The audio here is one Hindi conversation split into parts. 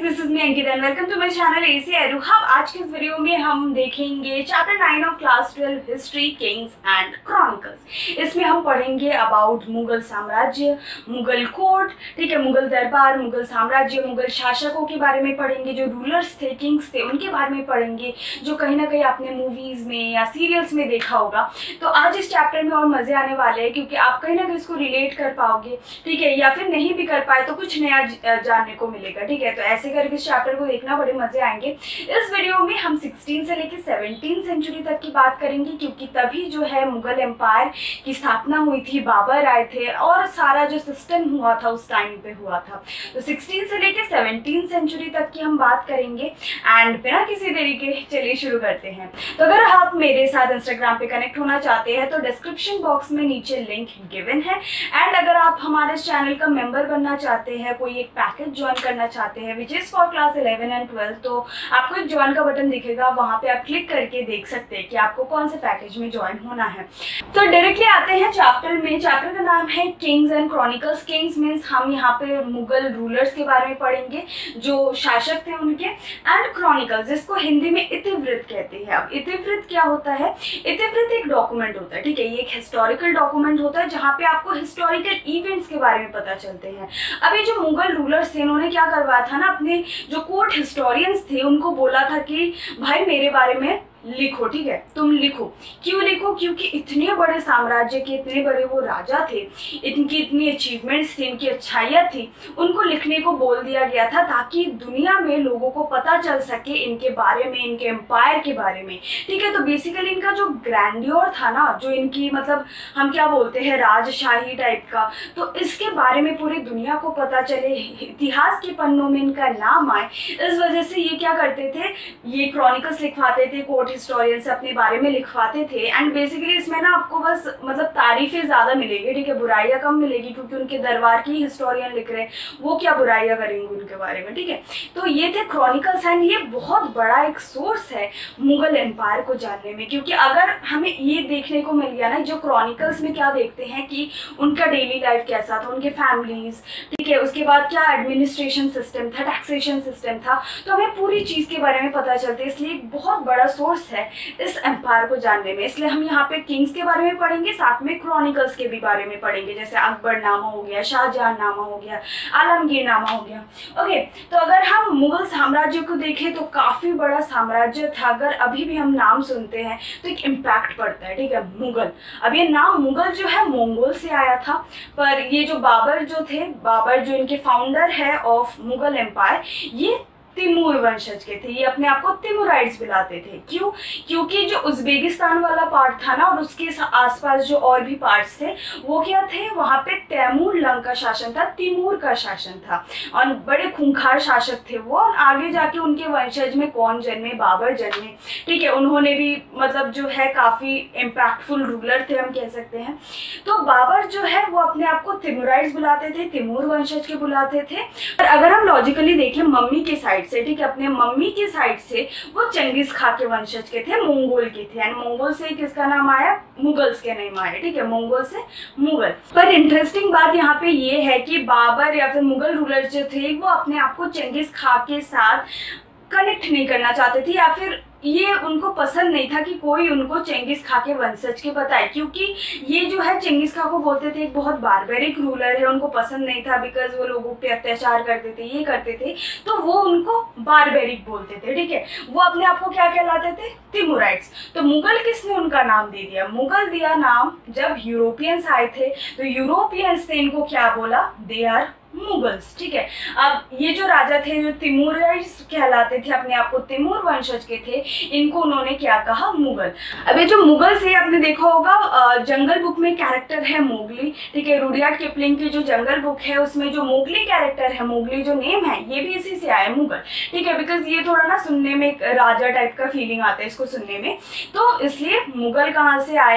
Guys, this is me Ankita and welcome to my channel एसी एरू। हम आज के इस वीडियो में हम देखेंगे chapter 9 of class 12 history, kings and chronicles. इसमें हम पढ़ेंगे अबाउट मुगल साम्राज्य, मुगल कोर्ट, ठीक है, मुगल दरबार, मुगल साम्राज्य, मुगल शासकों के बारे में पढ़ेंगे, जो रूलर्स थे, किंग्स थे, उनके बारे में पढ़ेंगे, जो कहीं ना कहीं आपने मूवीज में या सीरियल्स में देखा होगा। तो आज इस चैप्टर में और मजे आने वाले हैं क्योंकि आप कहीं ना कहीं इसको रिलेट कर पाओगे, ठीक है, या फिर नहीं भी कर पाए तो कुछ नया जानने को मिलेगा, ठीक है। तो ऐसे करके इस चैप्टर को देखना बड़े मजे आएंगे। इस वीडियो में हम 16 से लेकर 17 सेंचुरी तक की बात करेंगे क्योंकि तभी जो है मुगल एम्पायर की स्थापना हुई थी, बाबर आए थे और सारा जो सिस्टम हुआ था उस टाइम पे हुआ था। तो 16 से लेकर 17 सेंचुरी तक की हम बात करेंगे एंड बिना किसी देरी के चलिए शुरू करते हैं। तो अगर आप मेरे साथ इंस्टाग्राम पे कनेक्ट होना चाहते हैं तो डिस्क्रिप्शन बॉक्स में नीचे लिंक गिवन है एंड अगर आप हमारे चैनल का मेंबर बनना चाहते हैं, कोई एक पैकेज ज्वाइन करना चाहते हैं which is for class 11 and 12, तो आपको एक ज्वाइन का बटन दिखेगा, वहाँ पे आप क्लिक करके देख सकते हैं कि आपको कौन से पैकेज में ज्वाइन होना है। तो डायरेक्टली आते हैं चैप्टर में। चैप्टर का नाम है kings and chronicles. Kings means हम यहाँ पे मुगल रूलर्स के बारे में पढ़ेंगे, जो शासक थे उनके, एंड क्रॉनिकल्स जिसको हिंदी में इतिवृत्त कहते हैं। अब इतिवृत्त क्या होता है? इतिवृत्त एक डॉक्यूमेंट होता है, ठीक है, ये एक हिस्टोरिकल डॉक्यूमेंट होता है जहाँ पे आपको हिस्टोरिकल इवेंट्स के बारे में पता चलते हैं। अब ये जो मुगल रूलर्स थे इन्होंने क्या करवाया था ना, अपने जो कोर्ट हिस्टोरियंस थे उनको बोला था कि भाई मेरे बारे में लिखो, ठीक है, तुम लिखो। क्यों लिखो? क्योंकि इतने बड़े साम्राज्य के इतने बड़े वो राजा थे, इनकी इतनी अचीवमेंट्स थी, इनकी अच्छाइयाँ थी, उनको लिखने को बोल दिया गया था ताकि दुनिया में लोगों को पता चल सके इनके बारे में, इनके एम्पायर के बारे में, ठीक है। तो बेसिकली इनका जो ग्रैंडियोर था ना, जो इनकी मतलब हम क्या बोलते हैं राजशाही टाइप का, तो इसके बारे में पूरी दुनिया को पता चले, इतिहास के पन्नों में इनका नाम आए। इस वजह से ये क्या करते थे, ये क्रॉनिकल्स लिखवाते थे, कोर्ट हिस्टोरियन से अपने बारे में लिखवाते थे एंड बेसिकली इसमें ना आपको बस मतलब तारीफें ज़्यादा मिलेगी, ठीक है, बुराइयाँ कम मिलेगी क्योंकि उनके दरबार की हिस्टोरियन लिख रहे हैं, वो क्या बुराइयाँ करेंगे उनके बारे में, ठीक है। तो ये थे क्रॉनिकल्स एंड ये बहुत बड़ा एक सोर्स है मुगल एम्पायर को जानने में, क्योंकि अगर हमें ये देखने को मिल गया ना, जो क्रॉनिकल्स में क्या देखते हैं कि उनका डेली लाइफ कैसा था, उनके फैमिलीज, ठीक है, उसके बाद क्या एडमिनिस्ट्रेशन सिस्टम था, टैक्सेशन सिस्टम था, तो हमें पूरी चीज़ के बारे में पता चलता है। इसलिए एक बहुत बड़ा सोर्स है इस एम्पायर को जानने में। इसलिए हम यहाँ पे किंग्स के बारे में पढ़ेंगे, साथ में क्रॉनिकल्स के भी बारे में पढ़ेंगे, जैसे अकबर नामा हो गया, शाहजहां नामा हो गया, आलमगीर नामा हो गया। ओके, तो अगर हम मुगल साम्राज्य को देखें तो काफ़ी बड़ा साम्राज्य था। अगर अभी भी हम नाम सुनते हैं तो एक इम्पैक्ट पड़ता है, ठीक है, मुगल। अब ये नाम मुगल जो है मंगोल से आया था, पर ये जो बाबर जो थे, बाबर जो इनके फाउंडर है ऑफ मुगल एम्पायर, ये तिमूर वंशज के थे। ये अपने आप को तिमुराइड्स बुलाते थे। क्यों? क्योंकि जो उज्बेकिस्तान वाला पार्ट था ना और उसके आसपास जो और भी पार्ट्स थे वो क्या थे, वहाँ पे तैमूर लंग का शासन था, तिमूर का शासन था और बड़े खूंखार शासक थे वो। और आगे जाके उनके वंशज में कौन जन्मे? बाबर जन्मे, ठीक है। उन्होंने भी मतलब जो है काफ़ी इम्पैक्टफुल रूलर थे, हम कह सकते हैं। तो बाबर जो है वो अपने आप को तिमुराइड्स बुलाते थे, तिमूर वंशज के बुलाते थे। और अगर हम लॉजिकली देखें मम्मी के साइड से, ठीक है, अपने मम्मी की साइड से वो चंगेज खां के वंशज के थे, मंगोल के थे एंड मंगोल से किसका नाम आया? मुगल्स के नाम आया, ठीक है, मंगोल से मुगल। पर इंटरेस्टिंग बात यहाँ पे ये है कि बाबर या फिर मुगल रूलर जो थे वो अपने आप को चंगेज खां के साथ कनेक्ट नहीं करना चाहते थे, या फिर ये उनको पसंद नहीं था कि कोई उनको चंगेज खां के वंशज के बताए, क्योंकि ये जो है चंगेज खां को बोलते थे एक बहुत बारबेरिक रूलर है, उनको पसंद नहीं था बिकॉज वो लोगों पे अत्याचार करते थे, ये करते थे, तो वो उनको बारबेरिक बोलते थे, ठीक है। वो अपने आप को क्या कहलाते थे? तिमुराइड्स। तो मुगल किसने उनका नाम दे दिया? मुगल दिया नाम जब यूरोपियंस आए थे, तो यूरोपियंस ने इनको क्या बोला? दे आर मुगल्स, ठीक है। अब ये जो राजा थे जो तिमुराइड्स कहलाते थे, अपने आप को तिमूर वंशज के थे, इनको उन्होंने क्या कहा? मुगल। अब ये जो मुगल्स है आपने देखा होगा जंगल बुक में कैरेक्टर है मोगली, ठीक है, रुडयार्ड किपलिंग की जो जंगल बुक है उसमें जो मोगली कैरेक्टर है, मोगली जो नेम है ये भी इसी से आया है, मुगल, ठीक है, बिकॉज ये थोड़ा ना सुनने में एक राजा टाइप का फीलिंग आता है इसको सुनने में, तो इसलिए मुगल कहाँ से आया?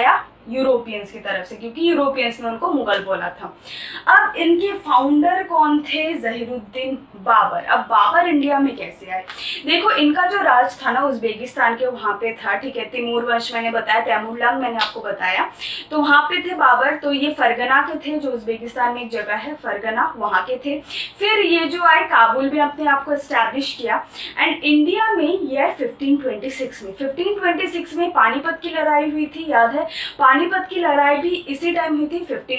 यूरोपियंस की तरफ से, क्योंकि यूरोपियंस ने उनको मुगल बोला था। अब इनके फाउंडर कौन थे? ज़हीरुद्दीन बाबर। अब बाबर इंडिया में कैसे आए? देखो, इनका जो राज था ना उज़्बेकिस्तान के वहाँ पे था, ठीक है। तैमूर वंश मैंने बताया, तैमूरलंग मैंने आपको बताया, तो वहाँ पे थे बाबर। तो ये फरगना के थे, जो उज़्बेकिस्तान में एक जगह है फरगना, वहाँ के थे। फिर ये जो आए काबुल में अपने आप को एस्टैब्लिश किया, एंड इंडिया में ये 1526 में 1526 में पानीपत की लड़ाई हुई थी, याद है? पानीपत की लड़ाई भी इसी टाइम हुई थी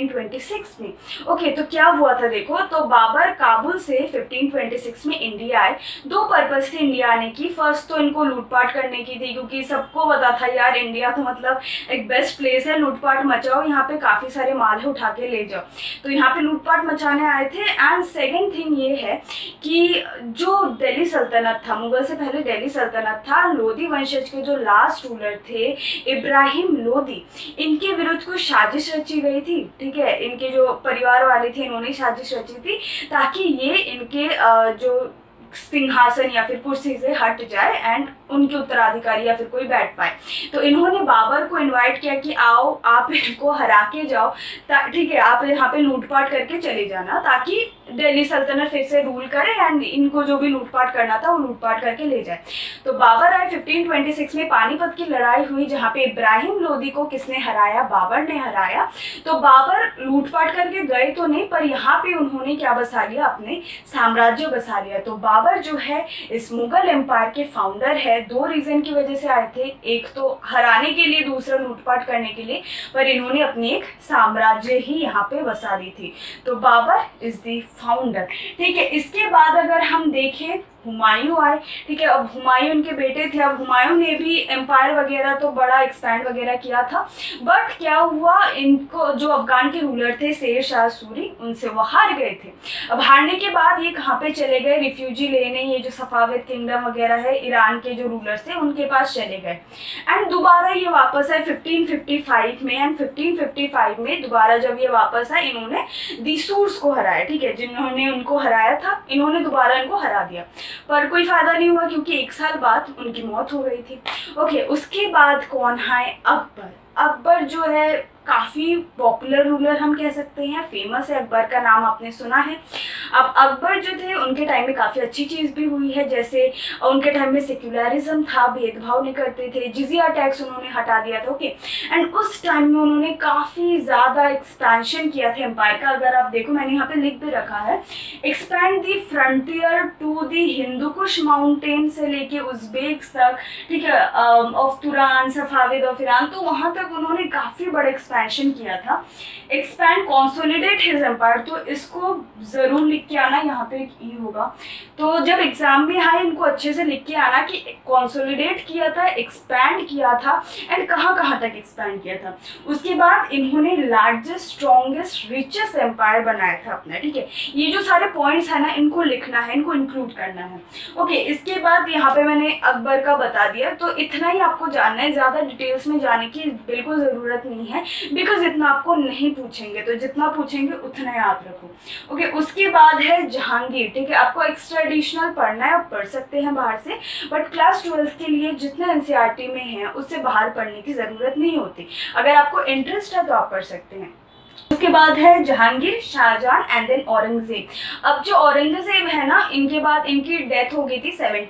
1526 में। ओके, तो क्या हुआ था देखो, तो बाबर काबुल से 1526 में इंडिया आए। दो पर्पस थे इंडिया आने की। फर्स्ट तो इनको लूटपाट करने की थी, क्योंकि सबको पता था यार इंडिया तो मतलब एक बेस्ट प्लेस है, लूटपाट मचाओ, यहाँ पे काफ़ी सारे माल है, उठा के ले जाओ। तो यहाँ पे लूटपाट मचाने आए थे। एंड सेकेंड थिंग ये है कि जो दिल्ली सल्तनत था, मुगल से पहले दिल्ली सल्तनत था, लोधी वंशज के जो लास्ट रूलर थे इब्राहिम लोधी, इनके विरुद्ध कोई साजिश रची गई थी, ठीक है। इनके जो परिवार वाले थे, इन्होंने साजिश रची थी ताकि ये इनके जो सिंहासन या फिर कुर्सी से हट जाए एंड उनके उत्तराधिकारी या फिर कोई बैठ पाए। तो इन्होंने बाबर को इनवाइट किया कि आओ आप इनको हरा के जाओ, ठीक है, आप यहाँ पे लूटपाट करके चले जाना, ताकि दिल्ली सल्तनत फिर से रूल करे एंड इनको जो भी लूटपाट करना था वो लूटपाट करके ले जाए। तो बाबर आए 1526 में, पानीपत की लड़ाई हुई जहाँ पे इब्राहिम लोधी को किसने हराया? बाबर ने हराया। तो बाबर लूटपाट करके गए तो नहीं, पर यहाँ पे उन्होंने क्या बसा लिया? अपने साम्राज्य बसा लिया। तो बाबर जो है इस मुगल एम्पायर के फाउंडर है। दो रीजन की वजह से आए थे, एक तो हराने के लिए, दूसरा लूटपाट करने के लिए, पर इन्होंने अपनी एक साम्राज्य ही यहाँ पे बसा दी थी। तो बाबर इज द फाउंडर, ठीक है। इसके बाद अगर हम देखें, हुमायूं आए, ठीक है। अब हुमायूं उनके बेटे थे। अब हुमायूं ने भी एम्पायर वगैरह तो बड़ा एक्सपैंड वगैरह किया था, बट क्या हुआ, इनको जो अफगान के रूलर थे शेर शाह सूरी, उनसे वो हार गए थे। अब हारने के बाद ये कहाँ पे चले गए? रिफ्यूजी लेने, ये जो सफाविद किंगडम वगैरह है, ईरान के जो रूलर्स थे उनके पास चले गए। एंड दोबारा ये वापस आए 1555 में। एंड 1555 में दोबारा जब ये वापस आए, इन्होंने दिसूर्स को हराया, ठीक है। जिन्होंने उनको हराया था, इन्होंने दोबारा इनको हरा दिया, पर कोई फायदा नहीं हुआ, क्योंकि एक साल बाद उनकी मौत हो गई थी। ओके, उसके बाद कौन है? अकबर। अकबर जो है काफ़ी पॉपुलर रूलर हम कह सकते हैं, फेमस है, अकबर का नाम आपने सुना है। अब अकबर जो थे उनके टाइम में काफ़ी अच्छी चीज़ भी हुई है, जैसे उनके टाइम में सेक्युलरिज्म था, भेदभाव नहीं करते थे, जिजिया टैक्स उन्होंने हटा दिया था, ओके। एंड उस टाइम में उन्होंने काफ़ी ज़्यादा एक्सपेंशन किया था एम्पायर का। अगर आप देखो, मैंने यहाँ पे लिख भी रखा है, expand the frontier to the Hindukush mountain से लेके उज्बेक तक, ठीक है, of Turan, Safavid of Iran, तो वहाँ तक उन्होंने काफ़ी बड़ा एक्सपेंशन किया था। एक्सपैंड कॉन्सोलिडेट हिज एम्पायर, तो इसको ज़रूर लिख के आना, यहाँ पे एक ई होगा, तो जब एग्जाम में आए इनको अच्छे से लिख के आना कि कॉन्सोलिडेट किया था, एक्सपैंड किया था, एंड कहाँ कहाँ तक एक्सपैंड किया था। उसके बाद इन्होंने लार्जेस्ट, स्ट्रॉन्गेस्ट, रिचेस्ट एम्पायर बनाया था अपना, ठीक है। ये जो सारे पॉइंट्स है ना, इनको लिखना है, इनको इंक्लूड करना है, ओके। इसके बाद यहाँ पे मैंने अकबर का बता दिया, तो इतना ही आपको जानना है, ज़्यादा डिटेल्स में जाने की बिल्कुल ज़रूरत नहीं है, बिकॉज इतना आपको नहीं पूछेंगे, तो जितना पूछेंगे उतना याद रखो, ओके। उसके बाद है जहांगीर, ठीक है। आपको एक्स्ट्रा एडिशनल पढ़ना है, आप पढ़ सकते हैं बाहर से, बट क्लास 12 के लिए जितना एनसीईआरटी में है उससे बाहर पढ़ने की ज़रूरत नहीं होती। अगर आपको इंटरेस्ट है तो आप पढ़ सकते हैं। उसके बाद है जहांगीर, शाहजहां एंड देन औरंगजेब। अब जो औरंगजेब है ना, इनके बाद इनकी डेथ हो गई थी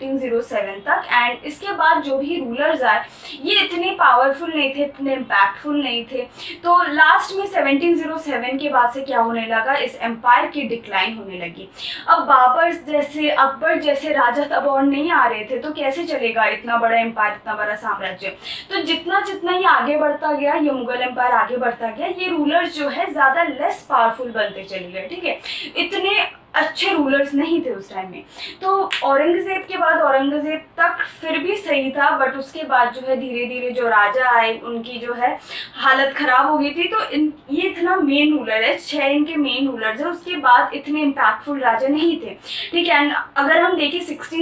1707 तक। एंड इसके बाद जो भी रूलर्स आए ये इतने पावरफुल नहीं थे, इतने इम्पैक्टफुल नहीं थे। तो लास्ट में 1707 के बाद से क्या होने लगा, इस एम्पायर की डिक्लाइन होने लगी। अब बाबर जैसे, अकबर जैसे राजा तब और नहीं आ रहे थे, तो कैसे चलेगा इतना बड़ा एम्पायर, इतना बड़ा साम्राज्य। तो जितना जितना ये आगे बढ़ता गया, ये मुगल एम्पायर आगे बढ़ता गया, ये रूलर्स जो है ज़्यादा लेस पावरफुल बनते चले गए, ठीक है। इतने अच्छे रूलर्स नहीं थे उस टाइम में। तो औरंगजेब के बाद, औरंगजेब तक फिर भी सही था, बट उसके बाद जो है धीरे धीरे जो राजा आए उनकी जो है हालत ख़राब हो गई थी। तो ये इतना मेन रूलर है, 6 इनके मेन रूलर्स हैं, उसके बाद इतने इम्पैक्टफुल राजा नहीं थे, ठीक है। एंड अगर हम देखें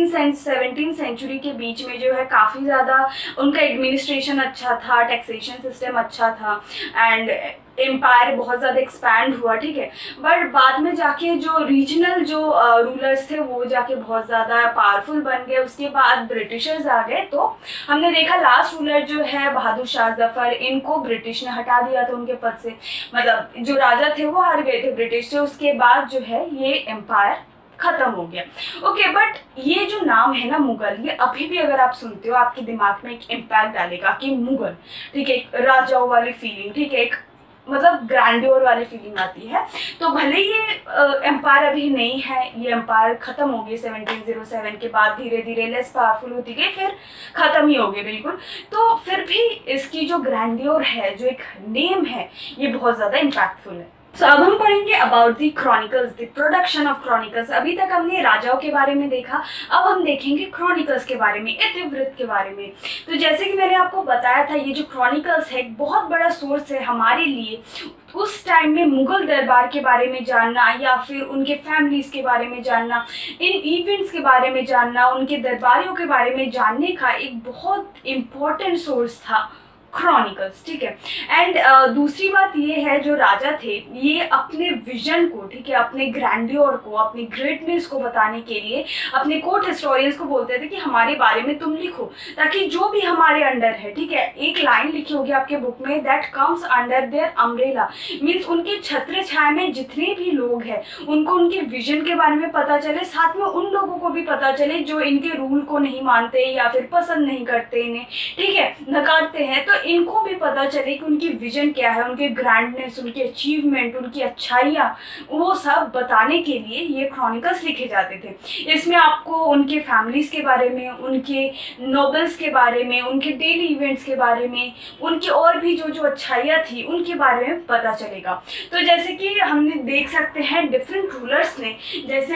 16-17 सेंचुरी के बीच में जो है काफ़ी ज़्यादा उनका एडमिनिस्ट्रेशन अच्छा था, टैक्सेशन सिस्टम अच्छा था, एंड एम्पायर बहुत ज़्यादा एक्सपैंड हुआ, ठीक है। बट बाद में जाके जो रीजनल जो रूलर्स थे वो जाके बहुत ज़्यादा पावरफुल बन गए। उसके बाद ब्रिटिशर्स आ गए, तो हमने देखा लास्ट रूलर जो है बहादुर शाह जफर, इनको ब्रिटिश ने हटा दिया था उनके पद से, मतलब जो राजा थे वो हार गए थे ब्रिटिश से। उसके बाद जो है ये एम्पायर खत्म हो गया। ओके, बट ये जो नाम है ना मुगल, ये अभी भी अगर आप सुनते हो आपके दिमाग में एक इम्पैक्ट डालेगा कि मुगल, ठीक है, एक राजाओं वाली फीलिंग, ठीक है, एक मतलब ग्रैंड्योर वाली फीलिंग आती है। तो भले ये एम्पायर अभी नहीं है, ये एम्पायर खत्म हो गई 1707 के बाद, धीरे धीरे लेस पावरफुल होती गई, फिर खत्म ही हो गई बिल्कुल। तो फिर भी इसकी जो ग्रैंड्योर है, जो एक नेम है, ये बहुत ज़्यादा इम्पैक्टफुल है। तो अब हम पढ़ेंगे about the chronicles, the production of chronicles. अभी तक हमने राजाओं के बारे में देखा, अब हम देखेंगे क्रॉनिकल्स के बारे में, इतिवृत्त के बारे में। तो जैसे कि मैंने आपको बताया था, ये जो क्रॉनिकल्स है एक बहुत बड़ा सोर्स है हमारे लिए उस टाइम में मुगल दरबार के बारे में जानना, या फिर उनके फैमिलीज के बारे में जानना, इन इवेंट्स के बारे में जानना, उनके दरबारियों के बारे में जानने का एक बहुत इम्पोर्टेंट सोर्स था क्रॉनिकल्स, ठीक है। एंड दूसरी बात ये है, जो राजा थे ये अपने विजन को, ठीक है, अपने ग्रैंड्योर को, अपनी ग्रेटनेस को बताने के लिए अपने कोर्ट हिस्टोरियंस को बोलते थे कि हमारे बारे में तुम लिखो, ताकि जो भी हमारे अंडर है, ठीक है, एक लाइन लिखी होगी आपके बुक में, that comes under their umbrella, means उनके छत्र छाया में जितने भी लोग हैं उनको उनके विजन के बारे में पता चले, साथ में उन लोगों को भी पता चले जो इनके रूल को नहीं मानते या फिर पसंद नहीं करते इन्हें, ठीक है, नकारते हैं, तो इनको भी पता चले कि उनकी विजन क्या है, उनके ग्रैंडनेस, उनकी अचीवमेंट, उनकी अच्छाइयाँ, वो सब बताने के लिए ये क्रॉनिकल्स लिखे जाते थे। इसमें आपको उनके फैमिलीज के बारे में, उनके नोबल्स के बारे में, उनके डेली इवेंट्स के बारे में, उनकी और भी जो जो अच्छाइयाँ थी उनके बारे में पता चलेगा। तो जैसे कि हमने देख सकते हैं डिफरेंट रूलर्स ने, जैसे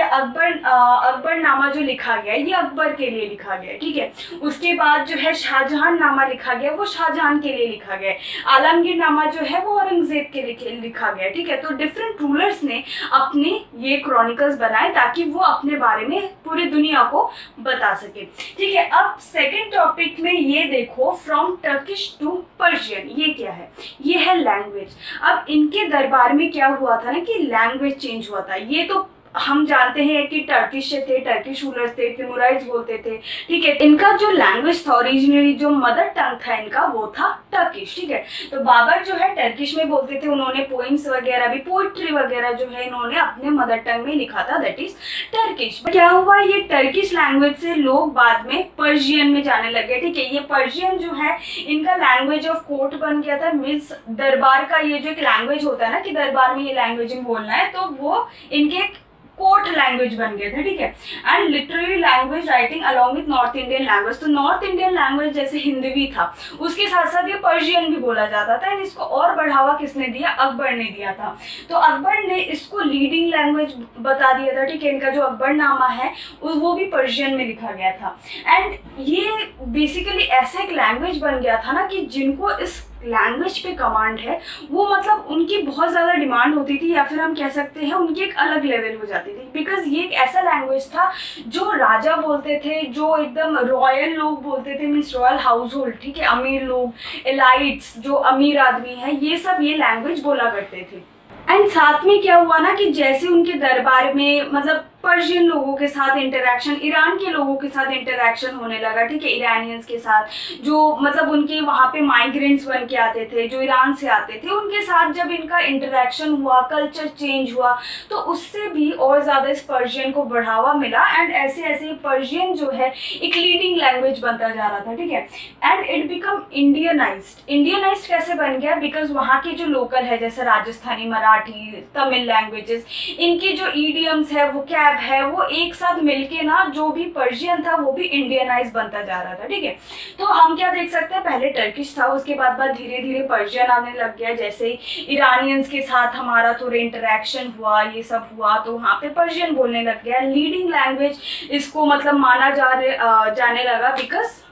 अकबरनामा जो लिखा गया है ये अकबर के लिए लिखा गया है, ठीक है। उसके बाद जो है शाहजहां नामा लिखा गया, वो शाहजहां के लिए लिखा गया है। आलमगीर नामा जो है वो औरंगजेब के लिए लिखा गया है, ठीक है। तो डिफरेंट रूलर्स ने अपने ये क्रॉनिकल्स बनाए ताकि वो अपने बारे में पूरी दुनिया को बता सके, ठीक है। अब सेकंड टॉपिक में ये देखो, फ्रॉम टर्किश टू पर्शियन, ये क्या है, ये है लैंग्वेज। अब इनके दरबार में क्या हुआ था ना कि लैंग्वेज चेंज हुआ था। ये तो हम जानते हैं कि टर्किश से थे, टर्किश रूलर्स थे, तिमुराइड्स बोलते थे, ठीक है। इनका जो लैंग्वेज था ओरिजिनली, जो मदर टंग था इनका, वो था टर्किश, ठीक है। तो बाबर जो है टर्किश में बोलते थे, उन्होंने पोइम्स वगैरह भी, पोइट्री वगैरह जो है इन्होंने अपने मदर टंग में लिखा था, दैट इज टर्किश। क्या हुआ, ये टर्किश लैंग्वेज से लोग बाद में पर्शियन में जाने लगे, ठीक है। ये पर्शियन जो है इनका लैंग्वेज ऑफ कोर्ट बन गया था, मीन्स दरबार का ये जो एक लैंग्वेज होता है ना कि दरबार में ये लैंग्वेज में बोलना है, तो वो इनके कोर्ट लैंग्वेज बन गए थे, ठीक है। And literary language writing along with north Indian language, तो नॉर्थ इंडियन लैंग्वेज जैसे हिंदी था उसके साथ साथ ये पर्शियन भी बोला जाता था। एंड इसको और बढ़ावा किसने दिया, अकबर ने दिया था। तो अकबर ने इसको लीडिंग लैंग्वेज बता दिया था, ठीक है। इनका जो अकबरनामा है वो भी पर्शियन में लिखा गया था। एंड ये बेसिकली ऐसा एक लैंग्वेज बन गया था ना कि जिनको इस लैंग्वेज पे कमांड है, वो मतलब उनकी बहुत ज़्यादा डिमांड होती थी, या फिर हम कह सकते हैं उनकी एक अलग लेवल हो जाती थी, बिकॉज ये एक ऐसा लैंग्वेज था जो राजा बोलते थे, जो एकदम रॉयल लोग बोलते थे, मीन्स रॉयल हाउस होल्ड, ठीक है, अमीर लोग, एलाइट्स, जो अमीर आदमी है, ये सब ये लैंग्वेज बोला करते थे। एंड साथ में क्या हुआ ना कि जैसे उनके दरबार में मतलब पर्शियन लोगों के साथ इंटरेक्शन, ईरान के लोगों के साथ इंटरेक्शन होने लगा, ठीक है, ईरानियंस के साथ, जो मतलब उनके वहाँ पे माइग्रेंट्स बन के आते थे, जो ईरान से आते थे, उनके साथ जब इनका इंटरेक्शन हुआ, कल्चर चेंज हुआ, तो उससे भी और ज़्यादा इस पर्शियन को बढ़ावा मिला। एंड ऐसे ऐसे पर्शियन जो है एक लीडिंग लैंग्वेज बनता जा रहा था, ठीक है। And it become Indianised. Indianised कैसे बन गया, बिकॉज वहाँ के जो लोकल है, जैसे राजस्थानी, मराठी, तमिल लैंग्वेजेस, इनके जो ईडियम्स है, वो कैब है, वो एक साथ मिलके ना जो भी पर्शियन था वो भी इंडियनाइज बनता जा रहा था, ठीक है। तो हम क्या देख सकते हैं, पहले टर्किश था, उसके बाद धीरे धीरे पर्शियन आने लग गया। जैसे ईरानियंस के साथ हमारा थोड़ा इंटरेक्शन हुआ, ये सब हुआ, तो वहाँ पे पर्शियन बोलने लग गया। लीडिंग लैंग्वेज इसको मतलब माना जाने लगा, बिकॉज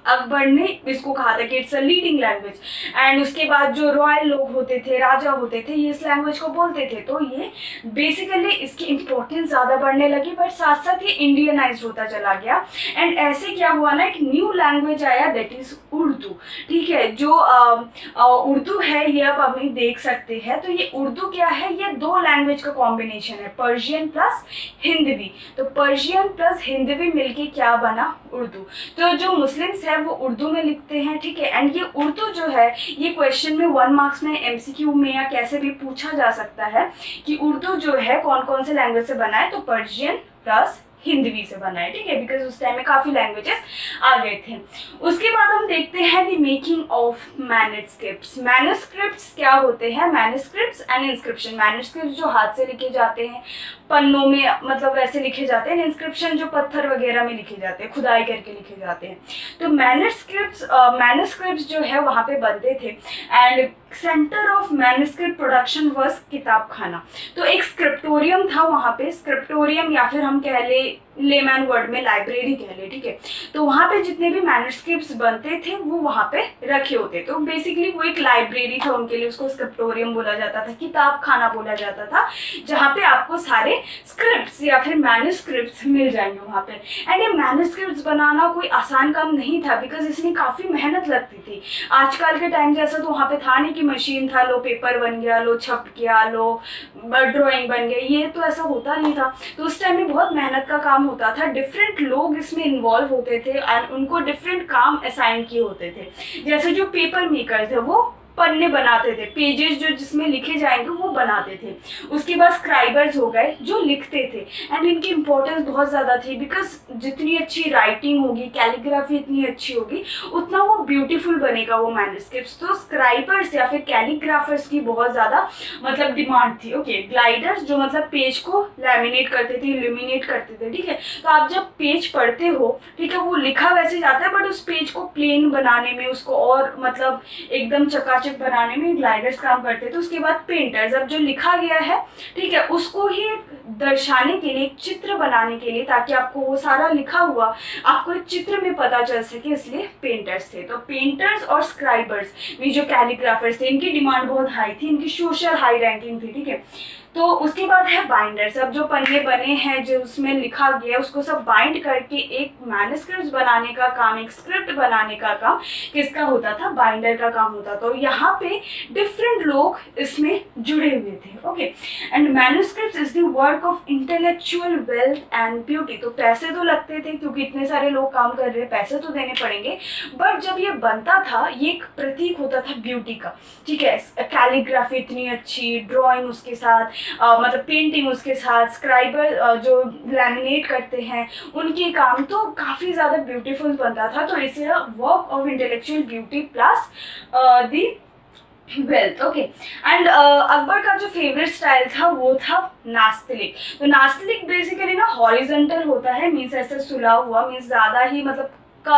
अकबर ने इसको कहा था कि it's a leading language. And उसके बाद जो रॉयल लोग होते थे, राजा होते थे, ये इस लैंग्वेज को बोलते थे। तो ये बेसिकली इसकी इम्पोर्टेंस ज़्यादा बढ़ने लगी, बट साथ साथ ये इंडियनाइज होता चला गया। एंड ऐसे क्या हुआ ना, एक न्यू लैंग्वेज आया, दैट इज़ उर्दू। ठीक है, जो उर्दू है ये अब हम देख सकते हैं। तो ये उर्दू क्या है, ये दो लैंग्वेज का कॉम्बिनेशन है, पर्शियन प्लस हिंदवी। तो पर्शियन प्लस हिंदवी मिलके क्या बना, उर्दू। तो जो मुस्लिम्स है वो उर्दू में लिखते हैं। ठीक है, एंड ये उर्दू जो है ये क्वेश्चन में 1 मार्क्स में MCQ में या कैसे भी पूछा जा सकता है कि उर्दू जो है कौन कौन से लैंग्वेज से बना है। तो पर्शियन प्लस हिंदवी से बना है। ठीक है, बिकॉज उस टाइम में काफ़ी लैंग्वेजेस आ गए थे। उसके बाद हम देखते हैं the making of manuscripts. Manuscripts क्या होते हैं, मैन्युस्क्रिप्ट्स एंड इंस्क्रिप्शन। मैन्युस्क्रिप्ट्स जो हाथ से लिखे जाते हैं, पन्नों में मतलब वैसे लिखे जाते हैं। इंस्क्रिप्शन जो पत्थर वगैरह में लिखे जाते हैं, खुदाई करके लिखे जाते हैं। तो मैन्युस्क्रिप्ट्स जो है वहाँ पे बनते थे। And centre of manuscript production was किताब खाना। तो एक स्क्रिप्टोरियम था वहाँ पे, स्क्रिप्टोरियम या फिर हम कह ले लेमैन वर्ड में लाइब्रेरी कह ले। ठीक है, तो वहाँ पे जितने भी मैन्युस्क्रिप्ट्स बनते थे वो वहाँ पे रखे होते। तो बेसिकली वो एक लाइब्रेरी था उनके लिए, उसको स्क्रिप्टोरियम बोला जाता था, किताब खाना बोला जाता था, जहाँ पे आपको सारे स्क्रिप्ट्स या फिर मैन्युस्क्रिप्ट्स मिल जाएंगे वहाँ पे। एंड ये मैन्युस्क्रिप्ट्स बनाना कोई आसान काम नहीं था, बिकॉज इसमें काफ़ी मेहनत लगती थी। आजकल के टाइम जैसा तो वहाँ पे था नहीं कि मशीन था, लो पेपर बन गया, लो छप गया, लो ड्राइंग बन गया, ये तो ऐसा होता नहीं था। तो उस टाइम में बहुत मेहनत का काम होता था। डिफरेंट लोग इसमें इन्वॉल्व होते थे एंड उनको डिफरेंट काम असाइन किए होते थे। जैसे जो पेपर मेकर थे वो पन्ने बनाते थे, पेजेस जो जिसमें लिखे जाएंगे वो बनाते थे। उसके बाद स्क्राइबर्स हो गए जो लिखते थे। एंड इनकी इंपॉर्टेंस बहुत ज़्यादा थी, बिकॉज जितनी अच्छी राइटिंग होगी, कैलीग्राफी इतनी अच्छी होगी, उतना वो ब्यूटीफुल बनेगा वो मैन्युस्क्रिप्ट्स। तो स्क्राइबर्स या फिर कैलीग्राफर्स की बहुत ज़्यादा मतलब डिमांड थी। ओके, ग्लाइडर्स जो मतलब पेज को लैमिनेट करते थे, इल्यूमिनेट करते थे। ठीक है, तो आप जब पेज पढ़ते हो, ठीक है, वो लिखा वैसे जाता है, बट उस पेज को प्लेन बनाने में, उसको और मतलब एकदम चकाचक बनाने में ग्लाइडर्स काम करते थे। उसके बाद पेंटर्स, अब जो लिखा गया है, ठीक है, उसको ही दर्शाने के लिए, एक चित्र बनाने के लिए, ताकि आपको वो सारा लिखा हुआ आपको एक चित्र में पता चल सके, इसलिए पेंटर्स थे। तो पेंटर्स और स्क्राइबर्स में जो कैलीग्राफर्स थे, इनकी डिमांड बहुत हाई थी, इनकी सोशल हाई रैंकिंग थी। ठीक है, तो उसके बाद है बाइंडर्स। अब जो पन्ने बने हैं, जो उसमें लिखा गया, उसको सब बाइंड करके एक मैन्युस्क्रिप्ट बनाने का काम, एक स्क्रिप्ट बनाने का काम किसका होता था, बाइंडर का काम होता था। तो यहाँ पे डिफरेंट लोग इसमें जुड़े हुए थे। Okay, and manuscript is the work of intellectual wealth and beauty. तो पैसे तो लगते थे, क्योंकि इतने सारे लोग काम कर रहे हैं, पैसे तो देने पड़ेंगे, बट जब ये बनता था ये एक प्रतीक होता था ब्यूटी का। ठीक है, कैलीग्राफी इतनी अच्छी, ड्राइंग उसके साथ, मतलब पेंटिंग उसके साथ, स्क्राइबर जो लैमिनेट करते हैं उनके काम, तो काफ़ी ज़्यादा ब्यूटीफुल बनता था। तो इसे work of intellectual beauty plus the wealth. Okay, and Akbar का जो फेवरेट स्टाइल था वो था नास्तलिक। तो नास्तलिक बेसिकली ना हॉरिजॉन्टल होता है, मीन्स ऐसे सुला हुआ, मीन्स ज़्यादा ही मतलब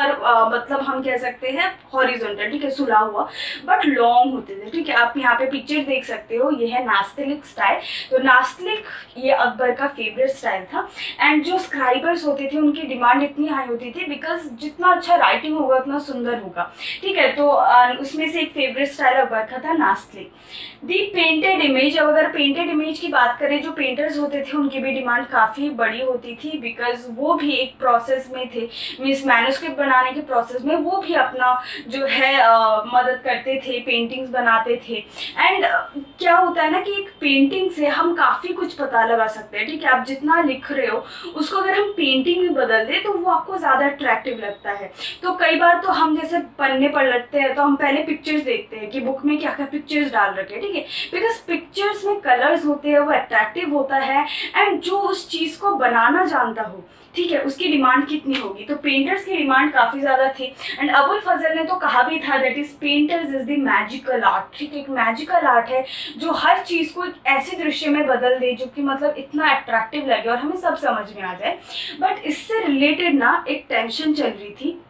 मतलब हम कह सकते हैं हॉरिजॉन्टल। ठीक है, सुला हुआ, बट लॉन्ग होते थे। ठीक है, आप यहाँ पे पिक्चर देख सकते हो, ये है नास्तलिक स्टाइल। तो नास्तलिक ये अकबर का फेवरेट स्टाइल था। एंड जो स्क्राइबर्स होते थे उनकी डिमांड इतनी हाई होती थी, बिकॉज जितना अच्छा राइटिंग होगा उतना सुंदर होगा। ठीक है, तो उसमें से एक फेवरेट स्टाइल अकबर का था नास्तलिक। दी पेंटेड इमेज, अब अगर पेंटेड इमेज की बात करें, जो पेंटर्स होते थे उनकी भी डिमांड काफ़ी बड़ी होती थी, बिकॉज वो भी एक प्रोसेस में थे, मीन्स मैन्युस्क्रिप्ट बनाने के प्रोसेस में वो भी अपना जो है मदद करते थे, पेंटिंग्स बनाते थे। एंड क्या होता है ना कि एक पेंटिंग से हम काफ़ी कुछ पता लगा सकते हैं। ठीक है, आप जितना लिख रहे हो उसको अगर हम पेंटिंग में बदल दें तो वो आपको ज़्यादा अट्रैक्टिव लगता है। तो कई बार तो हम जैसे पन्ने पलटते हैं तो हम पहले पिक्चर्स देखते हैं कि बुक में क्या क्या पिक्चर्स डाल रखे हैं। ठीक है, बिकॉज पिक्चर्स में कलर्स होते हैं, वो अट्रैक्टिव होता है। एंड जो उस चीज़ को बनाना जानता हो, ठीक है, उसकी डिमांड कितनी होगी। तो पेंटर्स की डिमांड काफ़ी ज़्यादा थी। एंड अबुल फजल ने तो कहा भी था that is painters is the magical art. ठीक है, एक मैजिकल आर्ट है जो हर चीज़ को एक ऐसे दृश्य में बदल दे जो कि मतलब इतना अट्रैक्टिव लगे और हमें सब समझ में आ जाए। बट इससे रिलेटेड ना एक टेंशन चल रही थी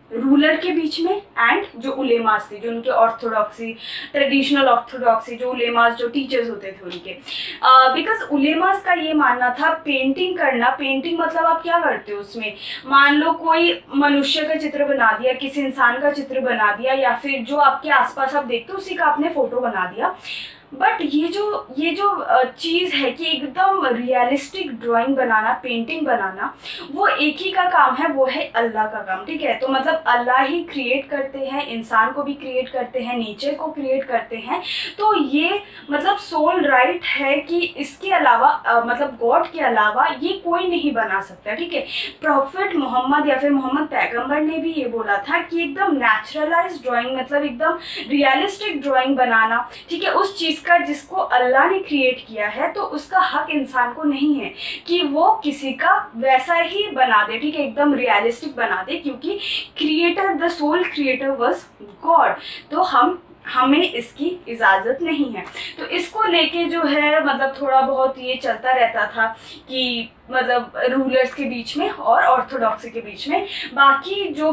रूलर के बीच में एंड जो उलेमास थे, जो उनके ऑर्थोडॉक्सी, ट्रेडिशनल ऑर्थोडॉक्सी, जो उलेमास, जो टीचर्स होते थे उनके। बिकॉज उलेमास का ये मानना था पेंटिंग करना, पेंटिंग मतलब आप क्या करते हो उसमें, मान लो कोई मनुष्य का चित्र बना दिया, किसी इंसान का चित्र बना दिया, या फिर जो आपके आसपास आप देखते हो उसी का आपने फोटो बना दिया। बट ये जो चीज़ है कि एकदम रियलिस्टिक ड्राइंग बनाना, पेंटिंग बनाना, वो एक ही का काम है, वो है अल्लाह का काम, ठीक है। तो मतलब अल्लाह ही क्रिएट करते हैं, इंसान को भी क्रिएट करते हैं, नेचर को क्रिएट करते हैं। तो ये मतलब सोल राइट है कि इसके अलावा मतलब गॉड के अलावा ये कोई नहीं बना सकता, ठीक है। प्रॉफिट मोहम्मद या फिर मोहम्मद पैगंबर ने भी ये बोला था कि एकदम नेचुरलाइज ड्राइंग, मतलब एकदम रियलिस्टिक ड्राइंग बनाना, ठीक है, उस चीज़ का जिसको अल्लाह ने क्रिएट किया है, तो उसका हक इंसान को नहीं है कि वो किसी का वैसा ही बना दे, ठीक है, एकदम रियलिस्टिक बना दे, क्योंकि creator, the soul creator was God. तो हमें इसकी इजाज़त नहीं है। तो इसको लेके जो है मतलब थोड़ा बहुत ये चलता रहता था कि मतलब रूलर्स के बीच में और ऑर्थोडॉक्सी के बीच में। बाकी जो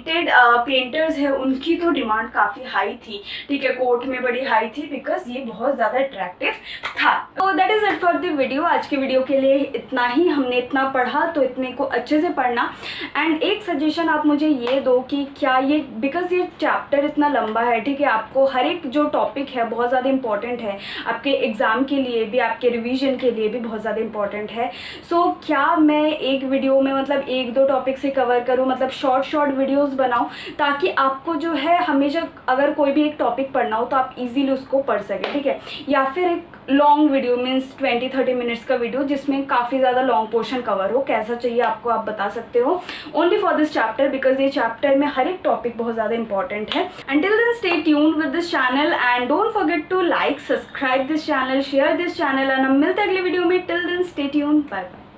पेंटर्स है उनकी तो डिमांड काफ़ी हाई थी, ठीक है, कोर्ट में बड़ी हाई थी, बिकॉज ये बहुत ज़्यादा अट्रैक्टिव था। तो that is it for the video. आज के वीडियो के लिए इतना ही, हमने इतना पढ़ा तो इतने को अच्छे से पढ़ना। एंड एक सजेशन आप मुझे ये दो कि क्या ये, बिकॉज ये चैप्टर इतना लंबा है, ठीक है, आपको हर एक जो टॉपिक है बहुत ज़्यादा इंपॉर्टेंट है, आपके एग्ज़ाम के लिए भी, आपके रिविजन के लिए भी बहुत ज़्यादा इंपॉर्टेंट है। सो क्या मैं एक वीडियो में मतलब 1-2 टॉपिक से कवर करूं, मतलब शॉर्ट वीडियोस बनाऊं, ताकि आपको जो है हमेशा अगर कोई भी एक टॉपिक पढ़ना हो तो आप इजीली उसको पढ़ सकें, ठीक है। या फिर एक लॉन्ग वीडियो मीन्स 20-30 मिनट्स का वीडियो जिसमें काफ़ी ज़्यादा लॉन्ग पोर्शन कवर हो, कैसा चाहिए आपको आप बता सकते हो। Only for this chapter, because ये चैप्टर में हर एक टॉपिक बहुत ज़्यादा इंपॉर्टेंट है। Until then, stay tuned with this channel and don't forget to like, subscribe this channel, share this channel, and हम मिलते हैं अगले वीडियो में। Till then, stay tuned, bye bye.